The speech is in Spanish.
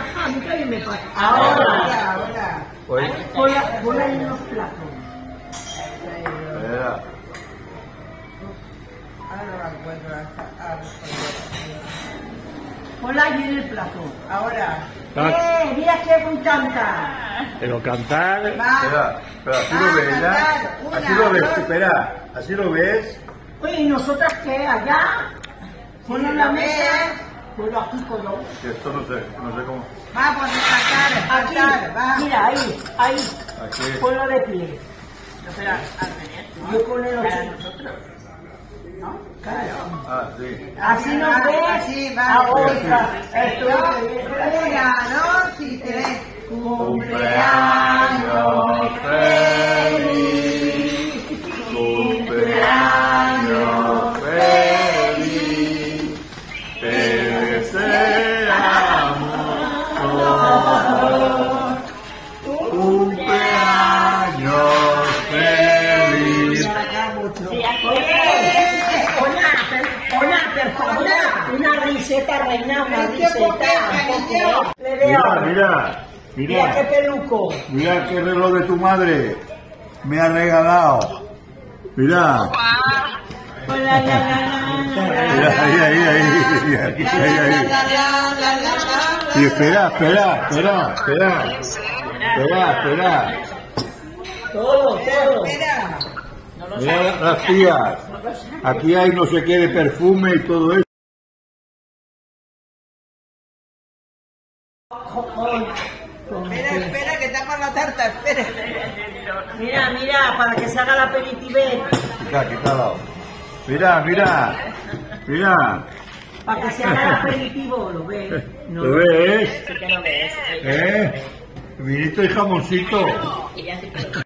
a mí también me pasa. Ahora. Ponla ahí en los platos. Espera. Ponla ahí en el plato. Ahora. Mira qué canta. Pero cantar. Va. Espera, así lo ves, ¿ya? Una, Así lo ves, dos. espera, así lo ves. Oye, ¿y nosotras qué? ¿Allá? Ponlo en la mesa. Ponlo aquí, ponlo. Que esto no sé cómo. Vamos a Aquí, cantar, va. mira, ahí. Aquí. Ponlo de pie. Espera, Yo con el para otro. nosotros. ¿No? Claro. Ah, sí. Así nos ves. Así, va. Ahora. Esto Una, dos y tres. Cumpleaños feliz. Cumpleaños feliz. Te deseamos todos. Cumpleaños feliz. Hola, por favor, una riseta, reina, una riseta. Le veo. Mira qué peluco. Mira qué reloj de tu madre me ha regalado. Mira. Hola, Mira, ahí. Y espera. Todo. Espera. Mira las tías. Aquí hay no sé qué de perfume y todo eso. Espera, que tapa la tarta, espera. Mira, para que se haga el aperitivé. Quítalo. Mira. Para que se haga el aperitivo, ¿lo ves? No. ¿Lo ves? Sí que no ves. Vinito y jamoncito.